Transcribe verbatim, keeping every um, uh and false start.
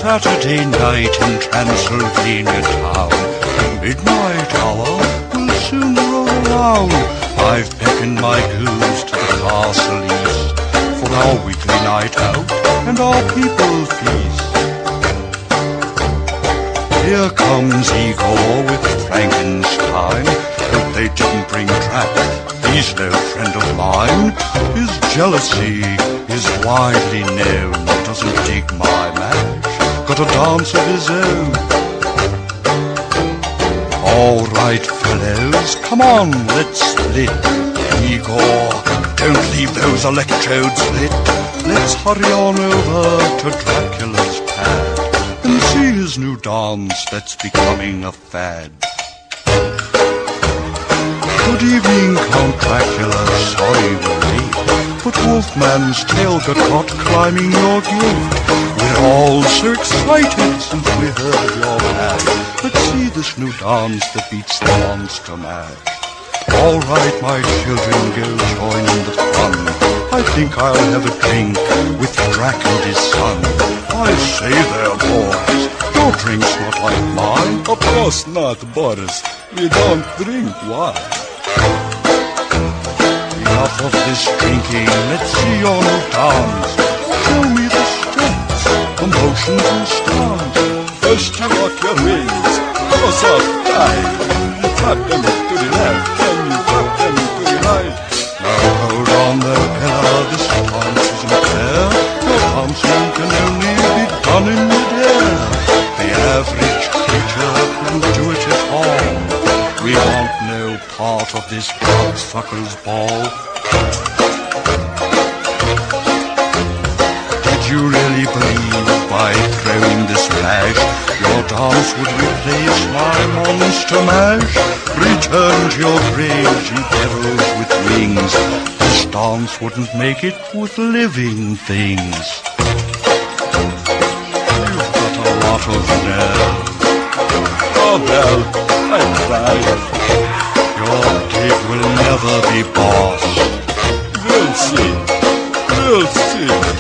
Saturday night in Transylvania town. The midnight hour will soon roll around. I've beckoned my goose to the castle east for our weekly night out and our people feast. Here comes Igor with Frankenstein. Hope they didn't bring Drac, he's no friend of mine. His jealousy is widely known, doesn't dig my match, got a dance of his own. All right, fellows, come on, let's split. Igor, don't leave those electrodes lit. Let's hurry on over to Dracula's pad and see his new dance that's becoming a fad. Good evening, Count Dracula, sorry we're late, but Wolfman's tail got caught climbing your gate. We're all so excited since we heard your match. Let's see this new dance that beats the monster mash. All right, my children, go join in the fun. I think I'll have a drink with Drac and his son. I say there, boys, your drink's not like mine. Of course not, Boris. We don't drink wine. Enough of this drinking, let's see your new dance. Show me the steps, the motions and stance. First you walk your wings, cross off time. You tap them to the left, then you tap them to the right. Now hold on there, Ella, this dance isn't fair. Your dancing can only be done in mid-air. The average creature can do it at all. We want no part of this bloodsucker's ball. Did you really believe by throwing this flash your dance would replace my monster mash? Return to your graves, you devils with wings. This dance wouldn't make it with living things. You've got a lot of nerve. Oh well, I tried. Your kid will never be boss. We'll see. We'll see.